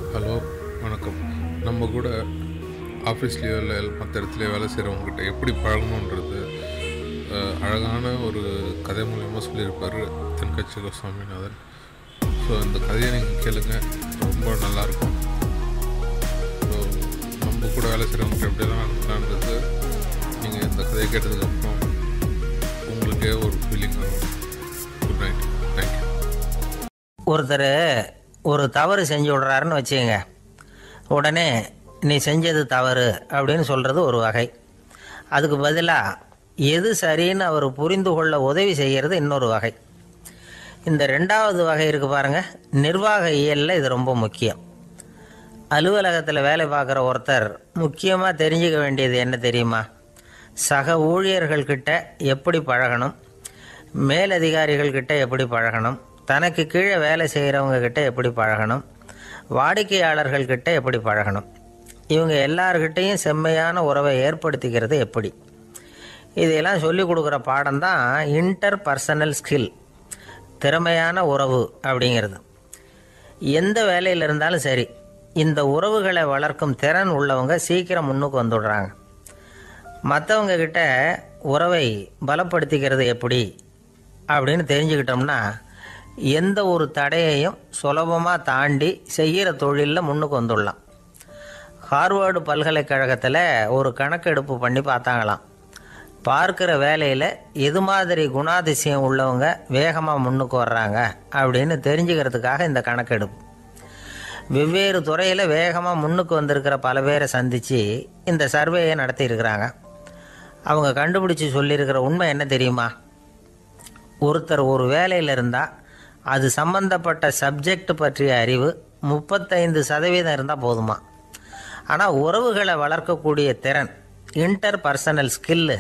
Hello, வணக்கம். நம்ம கூட ஆஃபீஸ்லேயோ இல்லை மற்ற இடத்துலையோ வேலை செய்கிறவங்ககிட்ட எப்படி பழகணுன்றது அழகான ஒரு கதை மூலயமா சொல்லியிருப்பார் தென்கட்சி சுவாமிநாதன். ஸோ இந்த கதையை நீங்கள் கேளுங்க, ரொம்ப நல்லாயிருக்கும். ஸோ நம்ம கூட வேலை செய்கிறவங்ககிட்ட எப்படியெல்லாம் நடக்கலான்றது நீங்கள் இந்த கதையை கேட்டதுக்கப்புறம் உங்களுக்கே ஒரு ஃபீலிங் வரும். Good night. தேங்க்யூ. ஒருத்தர் ஒரு தவறு செஞ்சு விடுறாருன்னு வச்சுக்கோங்க. உடனே நீ செஞ்சது தவறு அப்படின்னு சொல்கிறது ஒரு வகை. அதுக்கு பதிலாக எது சரின்னு அவர் புரிந்து கொள்ள உதவி செய்கிறது இன்னொரு வகை. இந்த ரெண்டாவது வகை இருக்குது பாருங்கள், நிர்வாக இயலில் இது ரொம்ப முக்கியம். அலுவலகத்தில் வேலை பார்க்குற ஒருத்தர் முக்கியமாக தெரிஞ்சுக்க வேண்டியது என்ன தெரியுமா? சக ஊழியர்கள்கிட்ட எப்படி பழகணும், மேலதிகாரிகள்கிட்ட எப்படி பழகணும், தனக்கு கீழே வேலை செய்கிறவங்கக்கிட்ட எப்படி பழகணும், வாடிக்கையாளர்கள்கிட்ட எப்படி பழகணும், இவங்க எல்லார்கிட்டையும் செம்மையான உறவை ஏற்படுத்திக்கிறது எப்படி. இதையெல்லாம் சொல்லிக் கொடுக்குற பாடம் தான் இன்டர் பர்சனல் ஸ்கில், திறமையான உறவு அப்படிங்கிறது. எந்த வேலையில் இருந்தாலும் சரி, இந்த உறவுகளை வளர்க்கும் திறன் உள்ளவங்க சீக்கிரம் முன்னுக்கு வந்துடுறாங்க. மற்றவங்க கிட்ட உறவை பலப்படுத்திக்கிறது எப்படி அப்படின்னு தெரிஞ்சுக்கிட்டோம்னா எந்த ஒரு தடையையும் சுலபமாக தாண்டி செய்கிற தொழிலில் முன்னுக்கு வந்துடலாம். ஹார்வர்டு பல்கலைக்கழகத்தில் ஒரு கணக்கெடுப்பு பண்ணி பார்த்தாங்களாம். பார்க்குற வேலையில் எது மாதிரி குணாதிசயம் உள்ளவங்க வேகமாக முன்னுக்கு வர்றாங்க அப்படின்னு தெரிஞ்சுக்கிறதுக்காக இந்த கணக்கெடுப்பு. வெவ்வேறு துறையில் வேகமாக முன்னுக்கு வந்திருக்கிற பல பேரை சந்தித்து இந்த சர்வேயை நடத்தியிருக்கிறாங்க. அவங்க கண்டுபிடிச்சி சொல்லியிருக்கிற உண்மை என்ன தெரியுமா? ஒருத்தர் ஒரு வேலையில் இருந்தால் அது சம்பந்தப்பட்ட சப்ஜெக்ட் பற்றிய அறிவு 35% இருந்தால் போதுமா. ஆனால் உறவுகளை வளர்க்கக்கூடிய திறன், இன்டர் பர்சனல் ஸ்கில்லு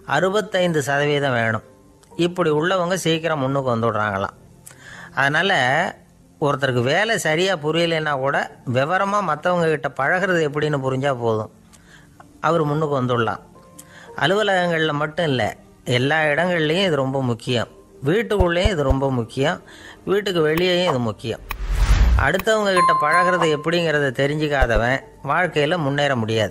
65% வேணும். இப்படி உள்ளவங்க சீக்கிரம் முன்னுக்கு வந்துவிடுறாங்களாம். அதனால் ஒருத்தருக்கு வேலை சரியாக புரியலைன்னா கூட விவரமாக மற்றவங்கக்கிட்ட பழகிறது எப்படின்னு புரிஞ்சால் போதும், அவர் முன்னுக்கு வந்துடலாம். அலுவலகங்களில் மட்டும் இல்லை, எல்லா இடங்கள்லையும் இது ரொம்ப முக்கியம். வீட்டுக்குள்ளேயும் இது ரொம்ப முக்கியம், வீட்டுக்கு வெளியேயும் இது முக்கியம். அடுத்தவங்க கிட்ட பழகிறது எப்படிங்கிறத தெரிஞ்சிக்காதவன் வாழ்க்கையில் முன்னேற முடியாது.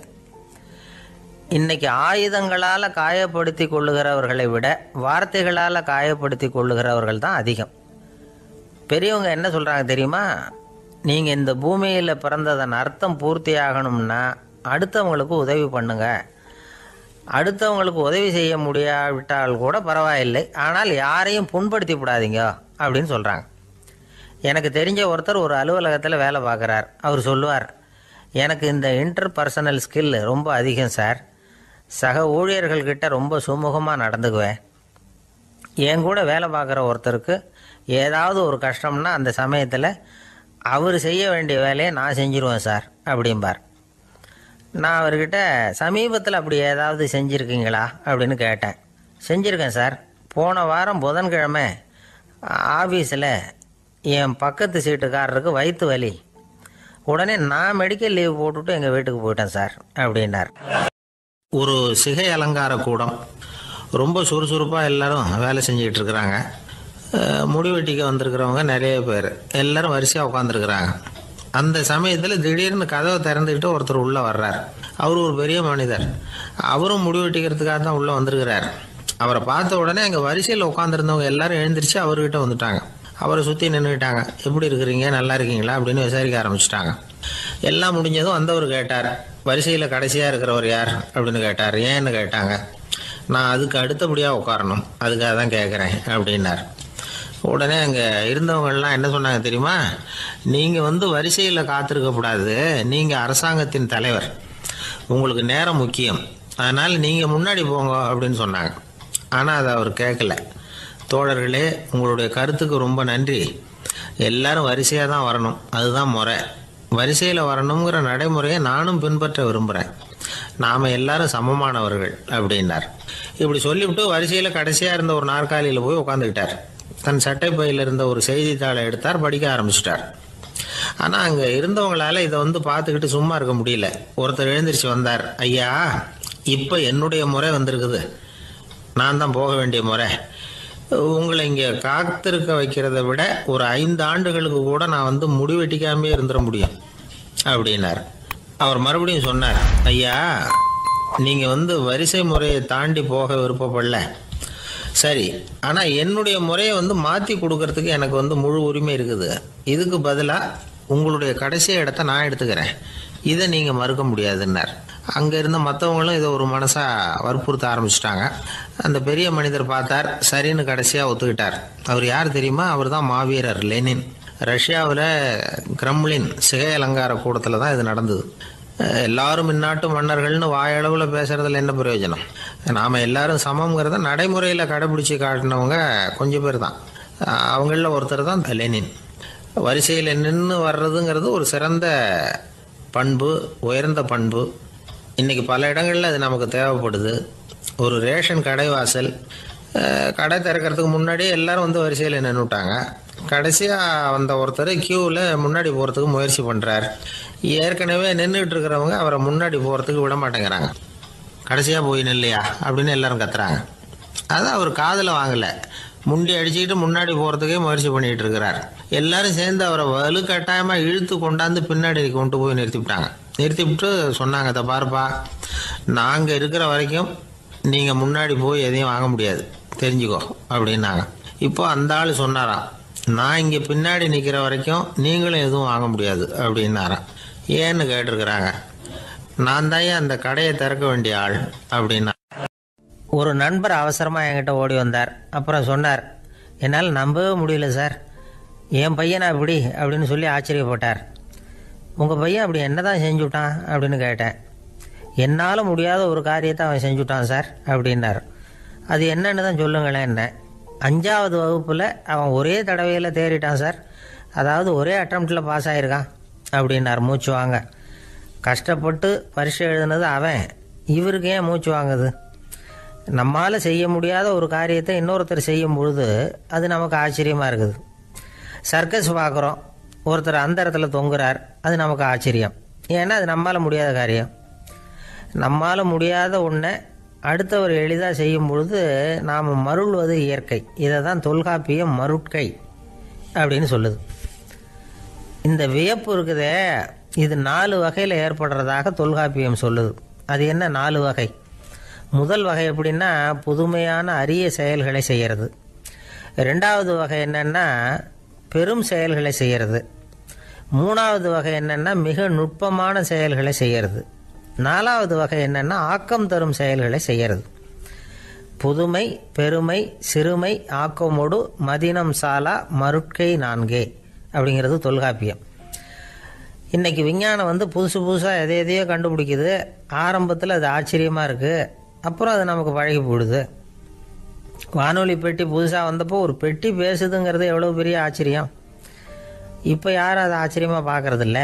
இன்றைக்கி ஆயுதங்களால் காயப்படுத்தி கொள்ளுகிறவர்களை விட வார்த்தைகளால் காயப்படுத்தி கொள்ளுகிறவர்கள் தான் அதிகம். பெரியவங்க என்ன சொல்கிறாங்க தெரியுமா? நீங்கள் இந்த பூமியில் பிறந்ததன் அர்த்தம் பூர்த்தி ஆகணும்னா அடுத்தவங்களுக்கு உதவி பண்ணுங்கள். அடுத்தவங்களுக்கு உதவி செய்ய முடியாவிட்டால் கூட பரவாயில்லை, ஆனால் யாரையும் புண்படுத்தி விடாதீங்க அப்படின்னு சொல்கிறாங்க. எனக்கு தெரிஞ்ச ஒருத்தர் ஒரு அலுவலகத்தில் வேலை பார்க்குறார். அவர் சொல்லுவார், எனக்கு இந்த இன்டர் பர்சனல் ஸ்கில் ரொம்ப அதிகம் சார். சக ஊழியர்கள்கிட்ட ரொம்ப சுமூகமாக நடந்துக்குவேன். என் கூட வேலை பார்க்குற ஒருத்தருக்கு ஏதாவது ஒரு கஷ்டம்னா அந்த சமயத்தில் அவர் செய்ய வேண்டிய வேலையை நான் செஞ்சுருவேன் சார் அப்படிம்பார். நான் அவர்கிட்ட சமீபத்தில் அப்படி ஏதாவது செஞ்சுருக்கீங்களா அப்படின்னு கேட்டேன். செஞ்சுருக்கேன் சார். போன வாரம் புதன்கிழமை ஆஃபீஸில் என் பக்கத்து சீட்டுக்காரருக்கு வயிற்று வலி. உடனே நான் மெடிக்கல் லீவ் போட்டுவிட்டு எங்கள் வீட்டுக்கு போயிட்டேன் சார் அப்படின்னார். ஒரு சிகை அலங்கார கூடம், ரொம்ப சுறுசுறுப்பாக எல்லோரும் வேலை செஞ்சுக்கிட்டு இருக்கிறாங்க. முடிவெட்டிக்க வந்திருக்கிறவங்க நிறைய பேர், எல்லோரும் வரிசையாக உட்காந்துருக்குறாங்க. அந்த சமயத்தில் திடீர்னு கதவை திறந்துக்கிட்டு ஒருத்தர் உள்ளே வர்றார். அவர் ஒரு பெரிய மனிதர். அவரும் முடிவெட்டிக்கிறதுக்காக தான் உள்ளே வந்திருக்கிறார். அவரை பார்த்த உடனே அங்கே வரிசையில் உட்காந்துருந்தவங்க எல்லாரும் எழுந்திரிச்சு அவர்கிட்ட வந்துட்டாங்க. அவரை சுற்றி நின்றுக்கிட்டாங்க. எப்படி இருக்கிறீங்க, நல்லா இருக்கீங்களா அப்படின்னு விசாரிக்க ஆரம்பிச்சிட்டாங்க. எல்லாம் முடிஞ்சதும் வந்தவர் கேட்டார், வரிசையில் கடைசியாக இருக்கிறவர் யார் அப்படின்னு கேட்டார். ஏன்னு கேட்டாங்க. நான் அதுக்கு அடுத்தபடியாக உட்காரணும், அதுக்காக தான் கேட்குறேன் அப்படின்னார். உடனே அங்கே இருந்தவங்கள்லாம் என்ன சொன்னாங்க தெரியுமா? நீங்கள் வரிசையில் காத்திருக்கக்கூடாது, நீங்கள் அரசாங்கத்தின் தலைவர், உங்களுக்கு நேரம் முக்கியம், அதனால் நீங்கள் முன்னாடி போங்க அப்படின்னு சொன்னாங்க. ஆனால் அதை அவர் கேட்கல. தோழர்களே, உங்களுடைய கருத்துக்கு ரொம்ப நன்றி. எல்லாரும் வரிசையாக தான் வரணும், அதுதான் முறை. வரிசையில் வரணுங்கிற நடைமுறையை நானும் பின்பற்ற விரும்புகிறேன். நாம் எல்லாரும் சமமானவர்கள் அப்படின்னார். இப்படி சொல்லிவிட்டு வரிசையில் கடைசியாக இருந்த ஒரு நாற்காலியில் போய் உட்காந்துக்கிட்டார். தன் சட்டை பையில் இருந்த ஒரு செய்தித்தாளை எடுத்தார், படிக்க ஆரம்பிச்சிட்டார். ஆனால் அங்கே இருந்தவங்களால இதை பார்த்துக்கிட்டு சும்மா இருக்க முடியல. ஒருத்தர் எழுந்திரிச்சு வந்தார். ஐயா, இப்போ என்னுடைய முறை வந்திருக்குது, நான் தான் போக வேண்டிய முறை. உங்களை இங்கே காத்திருக்க வைக்கிறத விட ஒரு 5 ஆண்டுகளுக்கு கூட நான் முடிவெட்டிக்காமே இருந்துட முடியும். அப்படின்னார். அவர் மறுபடியும் சொன்னார், ஐயா நீங்கள் வரிசை முறையை தாண்டி போக விருப்பப்படல, சரி, ஆனால் என்னுடைய முறையை மாற்றி கொடுக்கறதுக்கு எனக்கு முழு உரிமை இருக்குது. இதுக்கு பதிலாக உங்களுடைய கடைசி இடத்த நான் எடுத்துக்கிறேன், இதை நீங்கள் மறுக்க முடியாதுன்னார். அங்கே இருந்த மற்றவங்களும் இதை ஒரு மனசாக வற்புறுத்த ஆரம்பிச்சிட்டாங்க. அந்த பெரிய மனிதர் பார்த்தார், சரின்னு கடைசியாக ஒத்துக்கிட்டார். அவர் யார் தெரியுமா? அவர் தான் மாவீரர் லெனின். ரஷ்யாவில் கிரெம்ளின் சிகை அலங்கார கூடத்தில் தான் இது நடந்தது. எல்லாரும் இந்நாட்டு மன்னர்கள்னு வாயளவில் பேசுகிறதுல என்ன பிரயோஜனம்? நாம் எல்லாரும் சமங்கிறத நடைமுறையில் கடைபிடிச்சி காட்டினவங்க கொஞ்சம் பேர் தான். அவங்களில் ஒருத்தர் தான் லெனின். வரிசையில் நின்று வர்றதுங்கிறது ஒரு சிறந்த பண்பு, உயர்ந்த பண்பு. இன்றைக்கி பல இடங்களில் அது நமக்கு தேவைப்படுது. ஒரு ரேஷன் கடைவாசல், கடை திறக்கிறதுக்கு முன்னாடியே எல்லோரும் வரிசையில் நின்றுட்டாங்க. கடைசியாக வந்த ஒருத்தர் க்யூவில் முன்னாடி போகிறதுக்கு முயற்சி பண்ணுறார். ஏற்கனவே நின்றுட்டு இருக்கிறவங்க அவரை முன்னாடி போகிறதுக்கு விட மாட்டேங்கிறாங்க. கடைசியாக போய் நில்லையா அப்படின்னு எல்லாரும் கத்துறாங்க. அது அவர் காதில் வாங்கலை. முண்டி அடிச்சுக்கிட்டு முன்னாடி போகிறதுக்கே முயற்சி பண்ணிகிட்டு இருக்கிறார். எல்லாரும் சேர்ந்து அவரை வலுக்கட்டாயமாக இழுத்து கொண்டாந்து பின்னாடி கொண்டு போய் நிறுத்திவிட்டாங்க. நிறுத்திவிட்டு சொன்னாங்க, இதை பாருப்பா, நாங்கள் இருக்கிற வரைக்கும் நீங்கள் முன்னாடி போய் எதையும் வாங்க முடியாது, தெரிஞ்சுக்கோ அப்படின்னாங்க. இப்போ அந்த ஆள் சொன்னாராம், நான் இங்கே பின்னாடி நிற்கிற வரைக்கும் நீங்களும் எதுவும் வாங்க முடியாது அப்படின்னாராம். ஏன்னு கேட்டிருக்கிறாங்க. நான் தான் அந்த கடையை திறக்க வேண்டிய ஆள் அப்படின்னா. ஒரு நண்பர் அவசரமாக என்கிட்ட ஓடி வந்தார். அப்புறம் சொன்னார், என்னால் நம்பவே முடியல சார், என் பையனா இப்படி அப்படின்னு சொல்லி ஆச்சரியப்பட்டார். உங்கள் பையன் அப்படி என்ன தான் செஞ்சுட்டான் அப்படின்னு கேட்டேன். என்னால் முடியாத ஒரு காரியத்தை அவன் செஞ்சுட்டான் சார் அப்படின்னார். அது என்னன்னு தான் சொல்லுங்களேன். என்ன 5வது வகுப்பில் அவன் ஒரே தடவையில் தேறிட்டான் சார், அதாவது ஒரே அட்டம்ப்டில் பாஸ் ஆகிருக்கான் அப்படின்னார் மூச்சு வாங்க. கஷ்டப்பட்டு பரீட்சை எழுதுனது அவன், இவருக்கு ஏன் மூச்சு வாங்குது? நம்மால் செய்ய முடியாத ஒரு காரியத்தை இன்னொருத்தர் செய்யும் பொழுது அது நமக்கு ஆச்சரியமாக இருக்குது. சர்க்கஸ் பார்க்குறோம், ஒருத்தர் அந்த இடத்துல தொங்குறார், அது நமக்கு ஆச்சரியம். ஏன்னா அது நம்மால் முடியாத காரியம். நம்மால் முடியாத ஒன்றை அடுத்தவர் எளிதாக செய்யும் பொழுது நாம் மருள்வது இயற்கை. இதை தான் தொல்காப்பியம் மருட்கை அப்படின்னு சொல்லுது. இந்த வியப்பு இருக்குதே, இது 4 வகையில் ஏற்படுறதாக தொல்காப்பியம் சொல்லுது. அது என்ன 4 வகை? முதல் வகை எப்படின்னா, புதுமையான அரிய செயல்களை செய்கிறது. 2வது வகை என்னென்னா பெரும் செயல்களை செய்கிறது. 3வது வகை என்னென்னா மிக நுட்பமான செயல்களை செய்கிறது. 4வது வகை என்னென்னா ஆக்கம் தரும் செயல்களை செய்கிறது. புதுமை, பெருமை, சிறுமை, ஆக்கமோடு மதினம் சாலா மருட்கை 4 அப்படிங்கிறது தொல்காப்பியம். இன்றைக்கி விஞ்ஞானம் புதுசு புதுசாக எதையோ கண்டுபிடிக்குது. ஆரம்பத்தில் அது ஆச்சரியமாக இருக்குது, அப்புறம் அது நமக்கு பழகி போயிடுது. வானொலி பெட்டி புதுசாக வந்தப்போ ஒரு பெட்டி பேசுதுங்கிறது எவ்வளோ பெரிய ஆச்சரியம். இப்போ யாரும் அதை ஆச்சரியமாக பார்க்குறதில்ல.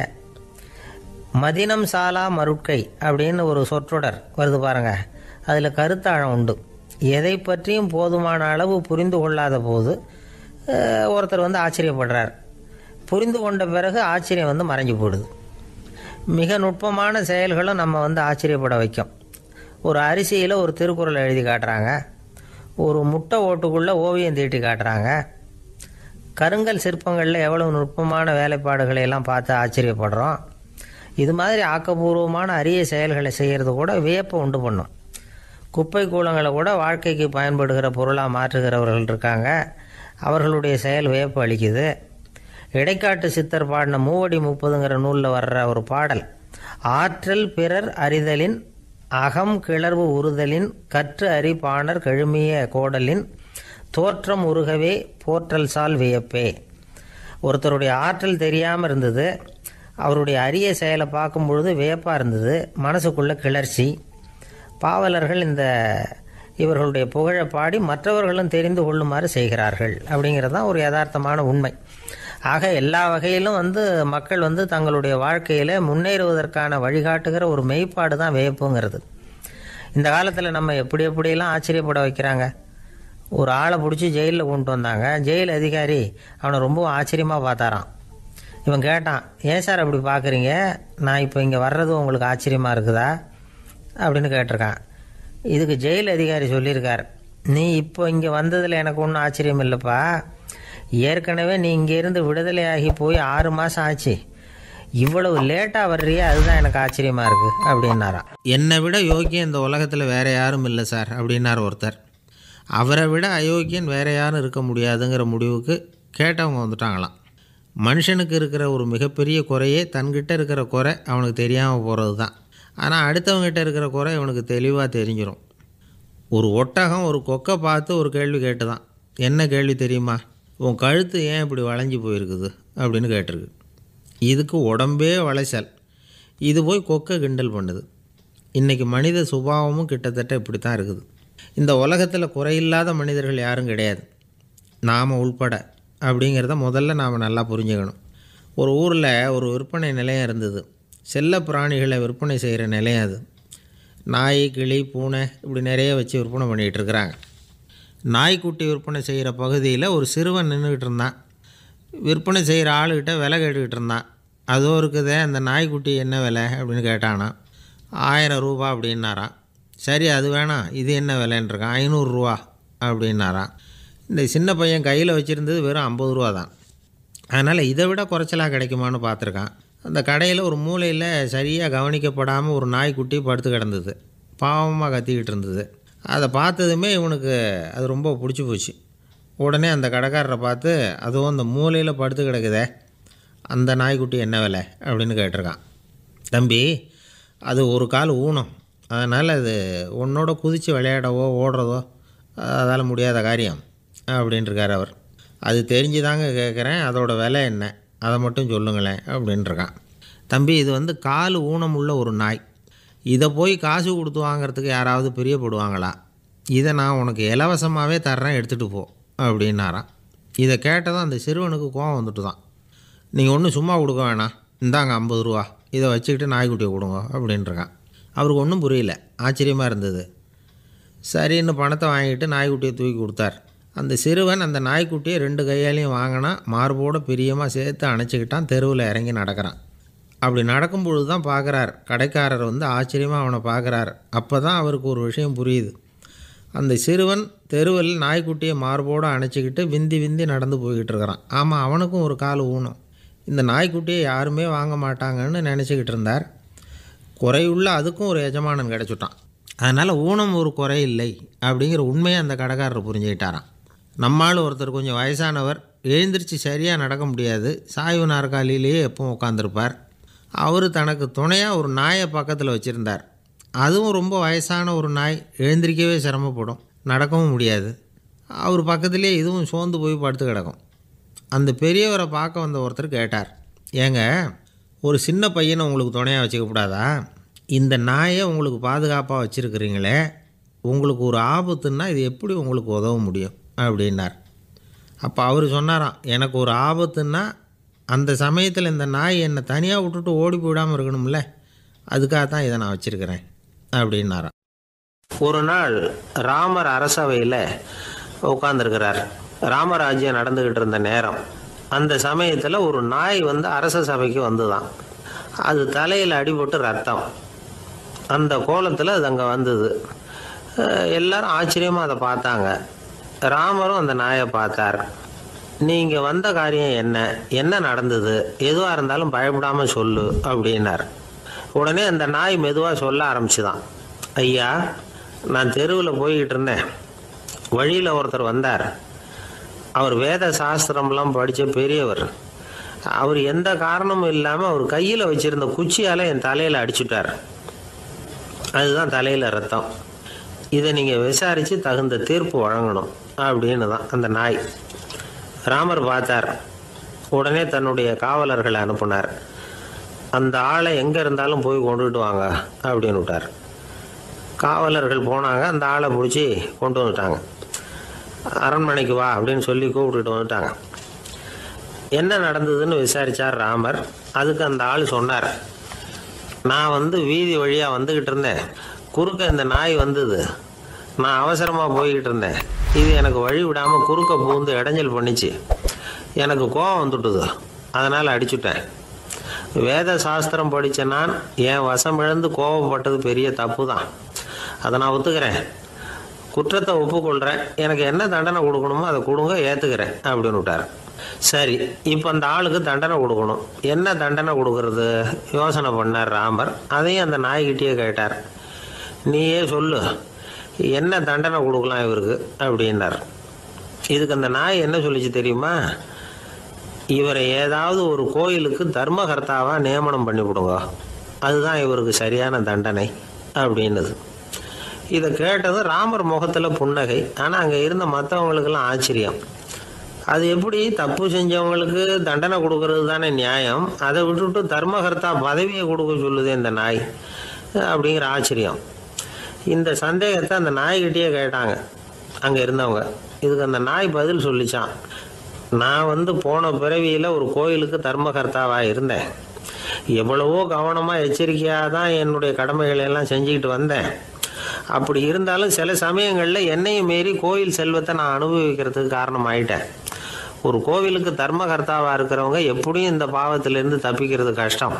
மதினம் சாலா மருட்கை அப்படின்னு ஒரு சொற்றொடர் வருது பாருங்கள். அதில் கருத்தாழம் உண்டு. எதை பற்றியும் போதுமான அளவு புரிந்து கொள்ளாத போது ஒருத்தர் ஆச்சரியப்படுறார். புரிந்து கொண்ட பிறகு ஆச்சரியம் மறைஞ்சு போயிடுது. மிக நுட்பமான செயல்களும் நம்ம ஆச்சரியப்பட வைக்கும். ஒரு அரிசியில் ஒரு திருக்குறள் எழுதி காட்டுறாங்க, ஒரு முட்டை ஓட்டுக்குள்ளே ஓவியம் தீட்டி காட்டுறாங்க. கருங்கல் சிற்பங்களில் எவ்வளவு நுட்பமான வேலைப்பாடுகளை எல்லாம் பார்த்து ஆச்சரியப்படுறோம். இது மாதிரி ஆக்கப்பூர்வமான அரிய செயல்களை செய்கிறது கூட வியப்பை உண்டு பண்ணும். குப்பை கூலங்களை கூட வாழ்க்கைக்கு பயன்படுகிற பொருளாக மாற்றுகிறவர்கள் இருக்காங்க. அவர்களுடைய செயல் வியப்பு அளிக்குது. இடைக்காட்டு சித்தர் பாடின 30 நூலில் வர்ற ஒரு பாடல், ஆற்றல் பிறர் அறிதலின் அகம் கிளர்வு உறுதலின் கற்று அறி பாணர் கழுமிய கோடலின் தோற்றம் உருகவே போற்றல் சால் வியப்பே. ஒருத்தருடைய ஆற்றல் தெரியாமல் இருந்தது, அவருடைய அரிய செயலை பார்க்கும் பொழுது வியப்பாக இருந்தது, மனசுக்குள்ள கிளர்ச்சி. பாவலர்கள் இவர்களுடைய புகழை பாடி மற்றவர்களும் தெரிந்து கொள்ளுமாறு செய்கிறார்கள் அப்படிங்கிறது தான் ஒரு யதார்த்தமான உண்மை. ஆக எல்லா வகையிலும் மக்கள் தங்களுடைய வாழ்க்கையில் முன்னேறுவதற்கான வழிகாட்டுகிற ஒரு மெய்ப்பாடு தான் வியப்புங்கிறது. இந்த காலத்தில் நம்ம எப்படியெல்லாம் ஆச்சரியப்பட வைக்கிறாங்க. ஒரு ஆளை பிடிச்சி ஜெயிலில் கொண்டு வந்தாங்க. ஜெயில் அதிகாரி அவனை ரொம்ப ஆச்சரியமாக பார்த்தாரான். இவன் கேட்டான், ஏன் சார் அப்படி பார்க்குறீங்க, நான் இப்போ இங்கே வர்றது உங்களுக்கு ஆச்சரியமாக இருக்குதா அப்படின்னு கேட்டிருக்கான். இதுக்கு ஜெயில் அதிகாரி சொல்லியிருக்கார், நீ இப்போ இங்கே வந்ததில் எனக்கு ஒன்றும் ஆச்சரியம் இல்லைப்பா, ஏற்கனவே நீ இங்கேருந்து விடுதலையாகி போய் 6 மாதம் ஆச்சு. இவ்வளவு லேட்டாக வர்றியே, அதுதான் எனக்கு ஆச்சரியமாக இருக்குது அப்படின்னாராம். என்னை விட யோக்கியம் இந்த உலகத்தில் வேறு யாரும் இல்லை சார் அப்படின்னார் ஒருத்தர். அவரை விட அயோக்கியன் வேறு யாரும் இருக்க முடியாதுங்கிற முடிவுக்கு கேட்டவங்க வந்துட்டாங்களாம். மனுஷனுக்கு இருக்கிற ஒரு மிகப்பெரிய குறையே தன்கிட்ட இருக்கிற குறை அவனுக்கு தெரியாமல் போகிறது தான். ஆனால் அடுத்தவங்ககிட்ட இருக்கிற குறை இவனுக்கு தெளிவாக தெரிஞ்சிடும். ஒரு ஒட்டகம் ஒரு கொக்கை பார்த்து ஒரு கேள்வி கேட்டு தான், என்ன கேள்வி தெரியுமா, உன் கழுத்து ஏன் இப்படி வளைஞ்சி போயிருக்குது அப்படின்னு கேட்டிருக்கு. இதுக்கு உடம்பே வளைச்சல். இது போய் கொக்கை கிண்டல் பண்ணுது. இன்றைக்கி மனித சுபாவமும் கிட்டத்தட்ட இப்படி தான் இருக்குது. இந்த உலகத்தில் குறையில்லாத மனிதர்கள் யாரும் கிடையாது, நாம் உள்பட அப்படிங்கிறத முதல்ல நாம் நல்லா புரிஞ்சுக்கணும். ஒரு ஊரில் ஒரு விற்பனை நிலையம் இருந்தது. செல்ல பிராணிகளை விற்பனை செய்கிற நிலையம் அது. நாய், கிளி, பூனை இப்படி நிறைய வச்சு விற்பனை பண்ணிகிட்ருக்குறாங்க. நாய்க்குட்டி விற்பனை செய்கிற பகுதியில் ஒரு சிறுவன் நின்றுக்கிட்டு இருந்தான். விற்பனை செய்கிற ஆளுக்கிட்ட விலை கேட்டுக்கிட்டு இருந்தான். அதோ இருக்குதே அந்த நாய்க்குட்டி என்ன விலை அப்படின்னு கேட்டானா. 1000 ரூபா அப்படின்னாரான். சரி அது வேணாம், இது என்ன விலைன்றிருக்கான். 500 ரூபா அப்படின்னாரான். இந்த சின்ன பையன் கையில் வச்சுருந்தது வெறும் 50 ரூபா தான். அதனால் இதை விட குறைச்சலாக கிடைக்குமான்னு பார்த்துருக்கான். அந்த கடையில் ஒரு மூலையில் சரியாக கவனிக்கப்படாமல் ஒரு நாய்க்குட்டி படுத்து கிடந்தது. பாவமாக கத்திக்கிட்டு இருந்தது. அதை பார்த்ததுமே இவனுக்கு அது ரொம்ப பிடிச்சி போச்சு. உடனே அந்த கடைக்காரரை பார்த்து, அதுவும் அந்த மூலையில் படுத்து கிடக்குதே அந்த நாய்க்குட்டி என்ன விலை அப்படின்னு கேட்டிருக்கான். தம்பி, அது ஒரு கால் ஊனம், அதனால் அது உன்னோட குதித்து விளையாடவோ ஓடுறதோ அதால் முடியாத காரியம் அப்படின்ட்டுருக்கார் அவர். அது தெரிஞ்சு தாங்க கேட்குறேன், அதோடய விலை என்ன அதை மட்டும் சொல்லுங்களேன் அப்படின்ட்டுருக்கான். தம்பி, இது கால் ஊனம் உள்ள ஒரு நாய். இதை போய் காசு கொடுத்து வாங்கிறதுக்கு யாராவது பிரியப்படுவாங்களா? இதை நான் உனக்கு இலவசமாகவே தர்றேன், எடுத்துகிட்டு போ அப்படின்னாரான். இதை கேட்டதும் அந்த சிறுவனுக்கு கோவம் வந்துட்டு தான். நீங்கள் ஒன்றும் சும்மா கொடுக்க வேணாம், இந்தாங்க 50 ரூபா, இதை வச்சுக்கிட்டு நாய்க்குட்டியை கொடுங்க அப்படின்ட்டுருக்கான். அவருக்கு ஒன்றும் புரியல, ஆச்சரியமாக இருந்தது. சரின்னு பணத்தை வாங்கிட்டு நாய்க்குட்டியை தூக்கி கொடுத்தார். அந்த சிறுவன் அந்த நாய்க்குட்டியை 2 கையாலையும் வாங்கினா, மார்போடு பிரியமாக சேர்த்து அணைச்சிக்கிட்டான். தெருவில் இறங்கி நடக்கிறான். அப்படி நடக்கும்பொழுது தான் பார்க்குறார், கடைக்காரர் ஆச்சரியமாக அவனை பார்க்குறார். அப்போ தான் அவருக்கு ஒரு விஷயம் புரியுது. அந்த சிறுவன் தெருவில் நாய்க்குட்டியை மார்போடு அணைச்சிக்கிட்டு விந்தி விந்தி நடந்து போய்கிட்டு இருக்கிறான். ஆமாம், அவனுக்கும் ஒரு கால் ஊனம். இந்த நாய்க்குட்டியை யாருமே வாங்க மாட்டாங்கன்னு நினச்சிக்கிட்டு இருந்தார். குறையுள்ள அதுக்கும் ஒரு எஜமானன் கிடச்சிட்டான். அதனால் ஊனம் ஒரு குறை இல்லை அப்படிங்கிற உண்மையை அந்த கடைக்காரர் புரிஞ்சுக்கிட்டாரான். நம்மால் ஒருத்தர் கொஞ்சம் வயசானவர், எழுந்திரிச்சு சரியாக நடக்க முடியாது, சாய்வு நாற்காலியிலேயே எப்பவும் உட்காந்துருப்பார். அவர் தனக்கு துணையாக ஒரு நாயை பக்கத்தில் வச்சுருந்தார். அதுவும் ரொம்ப வயசான ஒரு நாய், எழுந்திரிக்கவே சிரமப்படும், நடக்கவும் முடியாது. அவர் பக்கத்துலேயே இதுவும் சோர்ந்து போய் படுத்து கிடக்கும். அந்த பெரியவரை பார்க்க வந்த ஒருத்தர் கேட்டார், ஏங்க, ஒரு சின்ன பையனை உங்களுக்கு துணையாக வச்சுக்கப்படாதா? இந்த நாயை உங்களுக்கு பாதுகாப்பாக வச்சுருக்கிறீங்களே, உங்களுக்கு ஒரு ஆபத்துன்னா இது எப்படி உங்களுக்கு உதவ முடியும் அப்படின்னார். அப்போ அவர் சொன்னாராம், எனக்கு ஒரு ஆபத்துன்னா அந்த சமயத்தில் இந்த நாய் என்னை தனியாக விட்டுட்டு ஓடி போயிடாமல் இருக்கணும்ல, அதுக்காக தான் இதை நான் வச்சுருக்கிறேன் அப்படின்னாராம். ஒரு நாள் ராமர் அரசவையில் உட்காந்துருக்கிறார். ராமராஜ்யம் நடந்துக்கிட்டு இருந்த நேரம். அந்த சமயத்தில் ஒரு நாய் அரச சபைக்கு வந்துதான். அது தலையில் அடிபட்டு ரத்தம். அந்த கோலத்தில் அது அங்கே வந்தது. எல்லாரும் ஆச்சரியமாக அதை பார்த்தாங்க. ராமரும் அந்த நாயை பார்த்தார். நீங்கள் வந்த காரியம் என்ன, என்ன நடந்தது, எதுவாக இருந்தாலும் பயப்படாமல் சொல்லு அப்படின்னார். உடனே அந்த நாய் மெதுவாக சொல்ல ஆரம்பிச்சுதான். ஐயா, நான் தெருவில் போய்கிட்டு இருந்தேன். வழியில் ஒருத்தர் வந்தார். அவர் வேத சாஸ்திரம்லாம் படித்த பெரியவர். அவர் எந்த காரணமும் இல்லாமல் அவர் கையில் வச்சுருந்த குச்சியால் என் தலையில் அடிச்சுட்டார். அதுதான் தலையில் ரத்தம். இதை நீங்கள் விசாரித்து தகுந்த தீர்ப்பு வழங்கணும் அப்படின்னு தான் அந்த நாய். ராமர் பார்த்தார். உடனே தன்னுடைய காவலர்களை அனுப்புனார். அந்த ஆளை எங்கே இருந்தாலும் போய் கொண்டுகிட்டு வாங்க அப்படின்னு விட்டார். காவலர்கள் போனாங்க. அந்த ஆளை பிடிச்சி கொண்டு வந்துட்டாங்க. அரண்மனைக்கு வா அப்படின்னு சொல்லி கூப்பிட்டுட்டு வந்துட்டாங்க. என்ன நடந்ததுன்னு விசாரித்தார் ராமர். அதுக்கு அந்த ஆள் சொன்னார், நான் வீதி வழியாக வந்துக்கிட்டு இருந்தேன். குறுக்க இந்த நாய் வந்தது. நான் அவசரமாக போய்கிட்டு இருந்தேன். இது எனக்கு வழி விடாமல் குறுக்க பூந்து இடைஞ்சல் பண்ணிச்சு. எனக்கு கோபம் வந்துட்டுது. அதனால் அடிச்சுட்டேன். வேத சாஸ்திரம் படித்த நான் என் வசம் இழந்து கோபப்பட்டது பெரிய தப்பு தான். அதை நான் ஒத்துக்கிறேன். குற்றத்தை ஒப்புக்கொள்கிறேன். எனக்கு என்ன தண்டனை கொடுக்கணுமோ அதை கொடுங்க, ஏற்றுக்கிறேன் அப்படின்னு விட்டார். சரி, இப்போ அந்த ஆளுக்கு தண்டனை கொடுக்கணும். என்ன தண்டனை கொடுக்கறது யோசனை பண்ணார் ராமர். அதையும் அந்த நாய்கிட்டேயே கேட்டார். நீயே சொல்லு, என்ன தண்டனை கொடுக்கலாம் இவருக்கு அப்படின்னார். இதுக்கு அந்த நாய் என்ன சொல்லிச்சு தெரியுமா? இவரை ஏதாவது ஒரு கோயிலுக்கு தர்மகர்த்தாவாக நியமனம் பண்ணி விடுங்க, அதுதான் இவருக்கு சரியான தண்டனை அப்படின்னுது. இதை கேட்டதும் ராமர் முகத்தில் புன்னகை. ஆனால் அங்கே இருந்த மற்றவங்களுக்கெல்லாம் ஆச்சரியம். அது எப்படி, தப்பு செஞ்சவங்களுக்கு தண்டனை கொடுக்கறது தானே நியாயம், அதை விட்டுவிட்டு தர்மகர்த்தா பதவியை கொடுக்க சொல்லுது இந்த நாய் அப்படிங்கிற ஆச்சரியம். இந்த சந்தேகத்தை அந்த நாய்கிட்டேயே கேட்டாங்க அங்கே இருந்தவங்க. இதுக்கு அந்த நாய் பதில் சொல்லிச்சான். நான் போன பிறவியில் ஒரு கோயிலுக்கு தர்மகர்த்தாவாக இருந்தேன். எவ்வளவோ கவனமாக எச்சரிக்கையாக தான் என்னுடைய கடமைகளை எல்லாம் செஞ்சுக்கிட்டு வந்தேன். அப்படி இருந்தாலும் சில சமயங்களில் என்னையும் மீறி கோயில் செல்வத்தை நான் அனுபவிக்கிறதுக்கு காரணமாயிட்டேன். ஒரு கோவிலுக்கு தர்மகர்த்தாவாக இருக்கிறவங்க எப்படியும் இந்த பாவத்திலேருந்து தப்பிக்கிறது கஷ்டம்.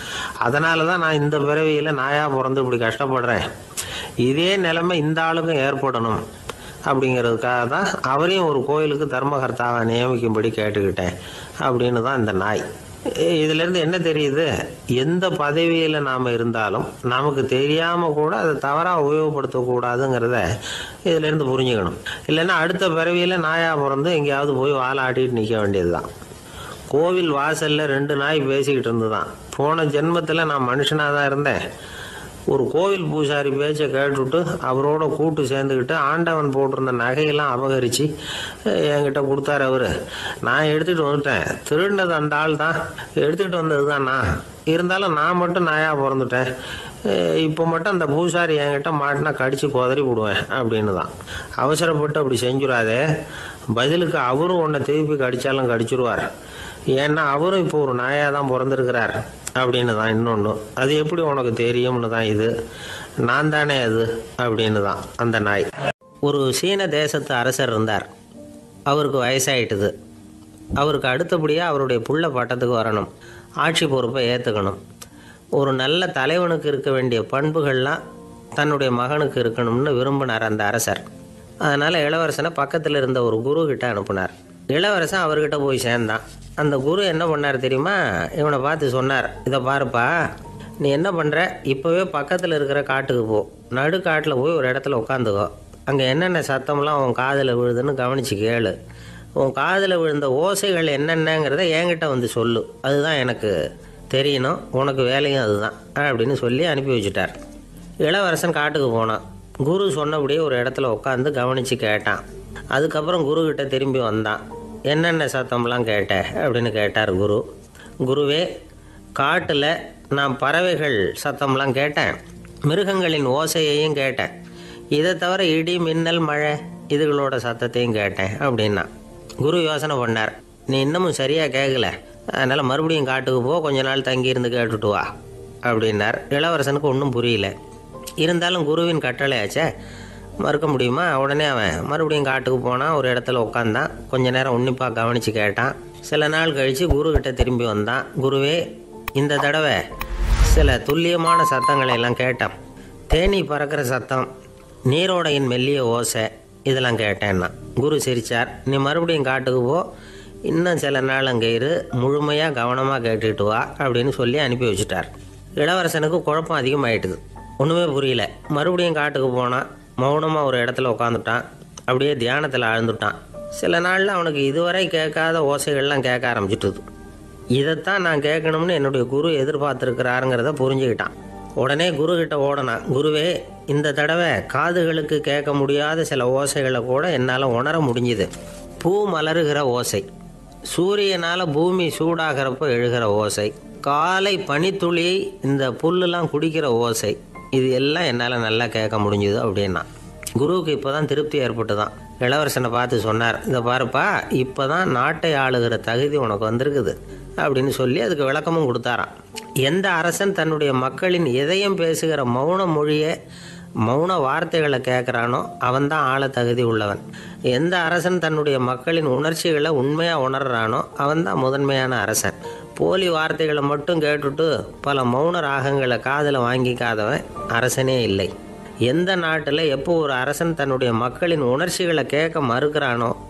அதனால தான் நான் இந்த பிறவியில் நாயாக பிறந்து இப்படி கஷ்டப்படுறேன். இதே நிலைமை இந்த ஆளுக்கும் ஏற்படணும் அப்படிங்கிறதுக்காக தான் அவரையும் ஒரு கோயிலுக்கு தர்மகர்த்தாவை நியமிக்கும்படி கேட்டுக்கிட்டேன் அப்படின்னு தான் இந்த நாய். இதிலேருந்து என்ன தெரியுது? எந்த பதவியில் நாம் இருந்தாலும் நமக்கு தெரியாமல் கூட அதை தவறாக உபயோகப்படுத்தக்கூடாதுங்கிறத இதிலேருந்து புரிஞ்சுக்கணும். இல்லைன்னா அடுத்த பிறவியில் நாயாக பிறந்து எங்கேயாவது போய் வாழாட்டிட்டு நிற்க வேண்டியது தான். கோவில் வாசலில் 2 நாய் பேசிக்கிட்டு இருந்துதான். போன ஜென்மத்தில் நான் மனுஷனாக தான் இருந்தேன். ஒரு கோவில் பூசாரி பேச்சை கேட்டுவிட்டு அவரோட கூட்டு சேர்ந்துக்கிட்டு ஆண்டவன் போட்டிருந்த நகையெல்லாம் அபகரித்து என்கிட்ட கொடுத்தாரு அவர். நான் எடுத்துகிட்டு வந்துட்டேன். திருடினது அந்த ஆள் தான், எடுத்துகிட்டு வந்தது தான் நான். இருந்தாலும் நான் மட்டும் நாயாக பிறந்துட்டேன். இப்போ மட்டும் அந்த பூசாரி என்கிட்ட மாட்டினா கடித்து குதறி விடுவேன் அப்படின்னு தான். அவசரப்பட்டு அப்படி செஞ்சுடாதே. பதிலுக்கு அவரும் உன்னை திருப்பி கடித்தாலும் கடிச்சிருவார். ஏன்னா அவரும் இப்போ ஒரு நாயாக தான் பிறந்திருக்கிறார் அப்படின்னு தான் இன்னொன்று. அது எப்படி உனக்கு தெரியும்னு தான் இது. நான் தானே அது அப்படின்னு தான் அந்த நாய். ஒரு சீன தேசத்து அரசர் இருந்தார். அவருக்கு வயசாயிட்டுது. அவருக்கு அடுத்தபடியாக அவருடைய புள்ள பட்டத்துக்கு வரணும், ஆட்சி பொறுப்பை ஏற்றுக்கணும். ஒரு நல்ல தலைவனுக்கு இருக்க வேண்டிய பண்புகள்லாம் தன்னுடைய மகனுக்கு இருக்கணும்னு விரும்பினார் அந்த அரசர். அதனால் இளவரசனை பக்கத்தில் இருந்த ஒரு குரு கிட்ட அனுப்புனார். இளவரசன் அவர்கிட்ட போய் சேர்ந்தான். அந்த குரு என்ன பண்ணார் தெரியுமா? இவனை பார்த்து சொன்னார், இதை பாருப்பா, நீ என்ன பண்ணுற, இப்போவே பக்கத்தில் இருக்கிற காட்டுக்கு போ, நடுக்காட்டில் போய் ஒரு இடத்துல உட்காந்துக்கோ. அங்கே என்னென்ன சத்தம்லாம் உன் காதில் விழுதுன்னு கவனித்து கேளு. உன் காதில் விழுந்த ஓசைகள் என்னென்னங்கிறத என்கிட்ட வந்து சொல்லு, அதுதான் எனக்கு தெரியணும், உனக்கு வேலையும் அதுதான் அப்படின்னு சொல்லி அனுப்பி வச்சுட்டார். இளவரசன் காட்டுக்கு போனான். குரு சொன்னபடியே ஒரு இடத்துல உட்காந்து கவனித்து கேட்டான். அதுக்கப்புறம் குருக்கிட்ட திரும்பி வந்தான். என்னென்ன சத்தம்லாம் கேட்ட அப்படின்னு கேட்டார் குரு. குருவே, காட்டில் நான் பறவைகள் சத்தம்லாம் கேட்டேன், மிருகங்களின் ஓசையையும் கேட்டேன், இதை தவிர இடி மின்னல் மழை இதுகளோட சத்தத்தையும் கேட்டேன் அப்படின்னா. குரு யோசனை பண்ணார், நீ இன்னமும் சரியாக கேட்கல, அதனால் மறுபடியும் காட்டுக்கு போ, கொஞ்ச நாள் தங்கியிருந்து கேட்டுட்டு வா அப்படின்னார். இளவரசனுக்கு ஒன்றும் புரியல. இருந்தாலும் குருவின் கட்டளையாச்சே, மறுக்க முடியுமா? உடனே அவன் மறுபடியும் காட்டுக்கு போனான். ஒரு இடத்துல உட்காந்தான். கொஞ்ச நேரம் உன்னிப்பாக கவனித்து கேட்டான். சில நாள் கழித்து குருக்கிட்ட திரும்பி வந்தான். குருவே, இந்த தடவை சில துல்லியமான சத்தங்களை எல்லாம் கேட்டான். தேனி பறக்கிற சத்தம், நீரோடையின் மெல்லிய ஓசை, இதெல்லாம் கேட்டேன்னா. குரு சிரித்தார். நீ மறுபடியும் காட்டுக்கு போ, இன்னும் சில நாள் அங்கே இரு, முழுமையாக கவனமாக கேட்டுக்கிட்டு வா அப்படின்னு சொல்லி அனுப்பி வச்சுட்டார். இளவரசனுக்கு குழப்பம் அதிகமாகிட்டுது. ஒன்றுமே புரியல. மறுபடியும் காட்டுக்கு போனான். மௌனமாக ஒரு இடத்துல உட்காந்துட்டான். அப்படியே தியானத்தில் ஆழ்ந்துட்டான். சில நாளில் அவனுக்கு இதுவரை கேட்காத ஓசைகள்லாம் கேட்க ஆரம்பிச்சிட்டுது. இதைத்தான் நான் கேட்கணும்னு என்னுடைய குரு எதிர்பார்த்துருக்கிறாருங்கிறத புரிஞ்சுக்கிட்டான். உடனே குருக்கிட்ட ஓடனான். குருவே, இந்த தடவை காதுகளுக்கு கேட்க முடியாத சில ஓசைகளை கூட என்னால் உணர முடிஞ்சுது. பூ மலருகிற ஓசை, சூரியனால் பூமி சூடாகிறப்போ எழுகிற ஓசை, காலை பனித்துளி இந்த புல்லுலாம் குடிக்கிற ஓசை, இது எல்லாம் என்னால் நல்லா கேட்க முடிஞ்சுது அப்படின்னா. குருவுக்கு இப்போ தான் திருப்தி ஏற்பட்டு தான். இளவரசனை பார்த்து சொன்னார், இதை பாருப்பா, இப்போ தான் நாட்டை ஆளுகிற தகுதி உனக்கு வந்திருக்குது அப்படின்னு சொல்லி அதுக்கு விளக்கமும் கொடுத்தாராம். எந்த அரசன் தன்னுடைய மக்களின் இதயம் பேசுகிற மௌன மொழியை, மௌன வார்த்தைகளை கேட்குறானோ அவன்தான் ஆள தகுதி உள்ளவன். எந்த அரசன் தன்னுடைய மக்களின் உணர்ச்சிகளை உண்மையாக உணர்றானோ அவன்தான் முதன்மையான அரசன். போலி வார்த்தைகளை மட்டும் கேட்டுட்டு பல மௌன ராகங்களை காதில் வாங்கிக்காதவன் அரசனே இல்லை. எந்த நாட்டில் எப்போ ஒரு அரசன் தன்னுடைய மக்களின் உணர்ச்சிகளை கேட்க மறுக்கிறானோ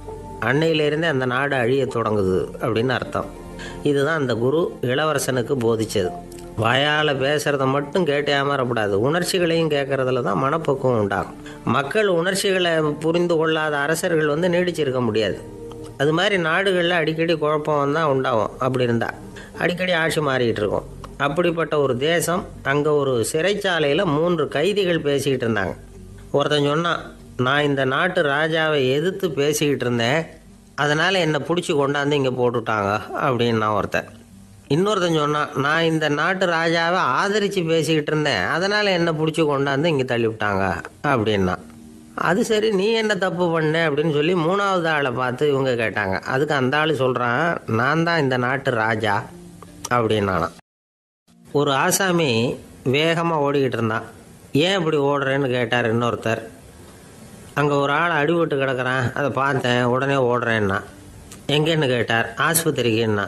அன்னையிலேருந்தே அந்த நாடு அழிய தொடங்குது அப்படின்னு அர்த்தம். இதுதான் அந்த குரு இளவரசனுக்கு போதிச்சது. வாயால் பேசுகிறத மட்டும் கேட்டு ஏமாறக்கூடாது, உணர்ச்சிகளையும் கேட்கறதுல தான் மனப்பக்குவம் உண்டாகும். மக்கள் உணர்ச்சிகளை புரிந்து கொள்ளாத அரசர்கள் நீடிச்சிருக்க முடியாது. அது மாதிரி நாடுகளில் அடிக்கடி குழப்பம் தான் உண்டாகும். அப்படி இருந்தால் அடிக்கடி ஆட்சி மாறிக்கிட்டு இருக்கும். அப்படிப்பட்ட ஒரு தேசம், அங்கே ஒரு சிறைச்சாலையில் 3 கைதிகள் பேசிக்கிட்டு இருந்தாங்க. ஒருத்தன் சொன்னான், நான் இந்த நாட்டு ராஜாவை எதிர்த்து பேசிக்கிட்டு இருந்தேன், அதனால் என்னை பிடிச்சி கொண்டாந்து இங்கே போட்டுட்டாங்க அப்படின்னா ஒருத்தன். இன்னொருத்தன் சொன்னான், நான் இந்த நாட்டு ராஜாவை ஆதரித்து பேசிக்கிட்டு இருந்தேன், அதனால் என்னை பிடிச்சி கொண்டாந்து இங்கே தள்ளிவிட்டாங்க அப்படின்னா. அது சரி, நீ என்ன தப்பு பண்ண அப்படின்னு சொல்லி 3வது ஆளை பார்த்து இவங்க கேட்டாங்க. அதுக்கு அந்த ஆள் சொல்கிறான், நான் தான் இந்த நாட்டு ராஜா அப்படின்னானா. ஒரு ஆசாமி வேகமாக ஓடிக்கிட்டு இருந்தான். ஏன் இப்படி ஓடுறேன்னு கேட்டார் இன்னொருத்தர். அங்கே ஒரு ஆள் அடிபட்டு கிடக்கிறான், அதை பார்த்தேன், உடனே ஓடுறேன்னா. எங்கேன்னு கேட்டார். ஆஸ்பத்திரிக்குன்னா.